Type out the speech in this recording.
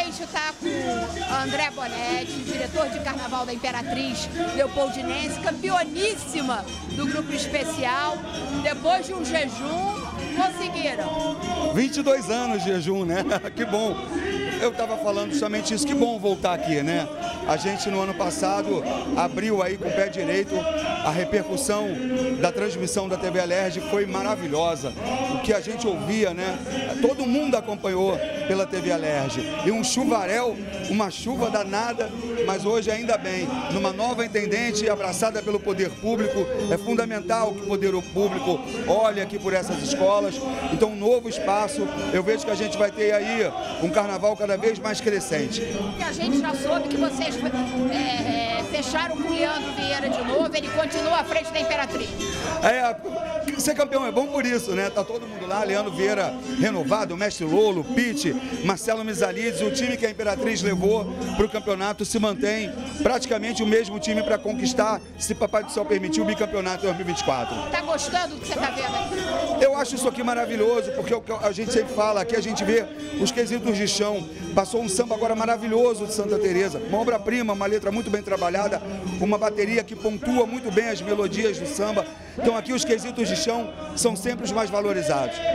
gente está com André Bonetti, diretor de Carnaval da Imperatriz Leopoldinense, campeoníssima do grupo especial. Depois de um jejum, conseguiram. 22 anos de jejum, né? Que bom. Eu estava falando justamente isso, que bom voltar aqui, né? A gente no ano passado abriu aí com o pé direito, a repercussão da transmissão da TV Alerj foi maravilhosa. O que a gente ouvia, né? Todo mundo acompanhou pela TV Alerj. E um chuvarel, uma chuva danada, mas hoje ainda bem, numa nova intendente abraçada pelo poder público, é fundamental que o poder público olhe aqui por essas escolas. Então um novo espaço, eu vejo que a gente vai ter aí um carnaval cada vez mais crescente. E a gente já soube que vocês fecharam com o Leandro Vieira de novo, ele continua à frente da Imperatriz. Ser campeão é bom por isso, né? Tá todo mundo lá, Leandro Vieira renovado, o mestre Lolo, Pitt, Marcelo Mizalides, o time que a Imperatriz levou para o campeonato se mantém praticamente o mesmo time para conquistar, se Papai do Céu permitir, o bicampeonato em 2024. Tá gostando do que você tá vendo aqui? Eu acho isso aqui maravilhoso, porque a gente sempre fala, aqui a gente vê os quesitos de chão. Passou um samba agora maravilhoso de Santa Teresa, uma obra-prima, uma letra muito bem trabalhada, uma bateria que pontua muito bem as melodias do samba. Então aqui os quesitos de chão são sempre os mais valorizados.